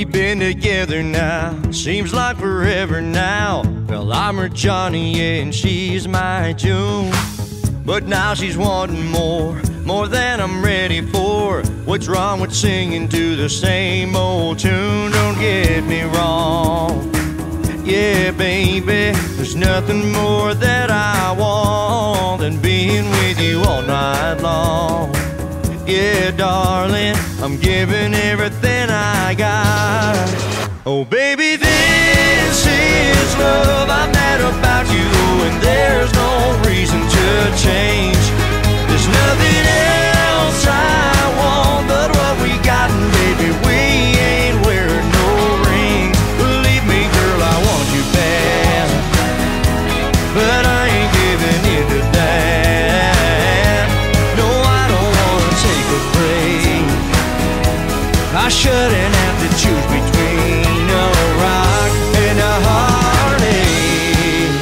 We've been together now, seems like forever now. Well, I'm her Johnny and she's my June. But now she's wanting more than I'm ready for. What's wrong with singing to the same old tune? Don't get me wrong, yeah, baby, there's nothing more that I want than being with you all night long. Yeah, darling, I'm giving everything I got. Oh, baby, this is love. I'm mad about you, and there's no reason to change. There's nothing else I want but what we got, and baby, we ain't wearing no rings. Believe me, girl, I want you bad, but I ain't giving in to that. No, I don't wanna take a break. I shouldn't have to choose between a rock and a heartache.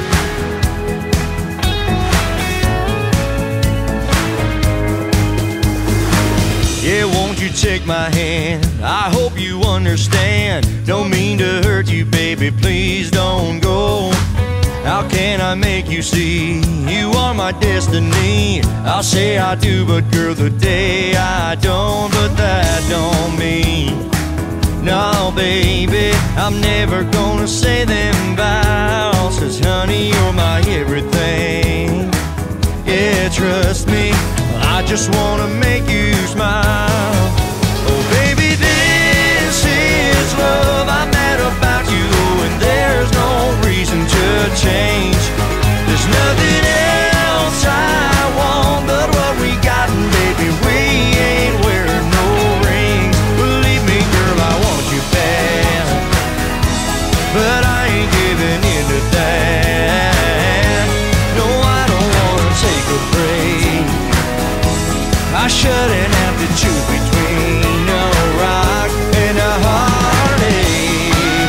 Yeah, won't you take my hand? I hope you understand. Don't mean to hurt you, baby, please don't go. How can I make you see you are my destiny? I'll say I do, but girl, the day I don't, but that don't mean no, baby, I'm never gonna say them vows. 'Cause honey, you're my everything. Yeah, trust me, I just wanna make you smile. Oh, baby, this is love. I'm mad about you, and there's no reason to change. There's nothing else I want but what we got, and baby, we ain't wearing no rings. Believe me, girl, I want you bad, but I ain't giving in to that. No, I don't wanna take a break. I shouldn't have to choose between a rock and a heartache.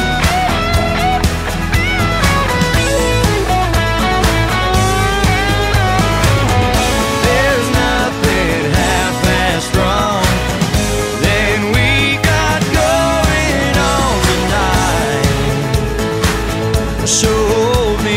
There's nothing half-as strong than we got going on tonight. So hold me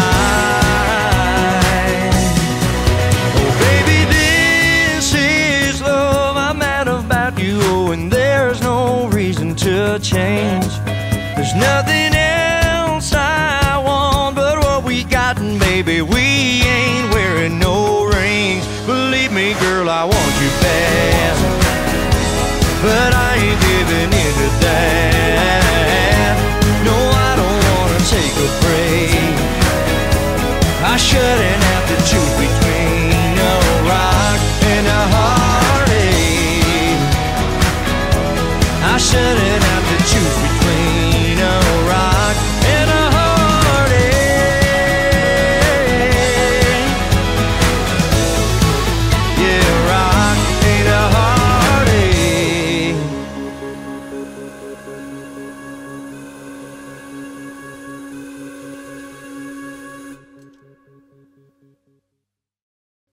tight. Oh, baby, this is love. I'm mad about you, and there's no reason to change. There's nothing else I want but what we got, and baby, we ain't wearing no rings. Believe me, girl, I want you bad, but I ain't giving in to that. No, I don't wanna take a break. I shouldn't have to choose between a rock and a heartache. I shouldn't have to choose between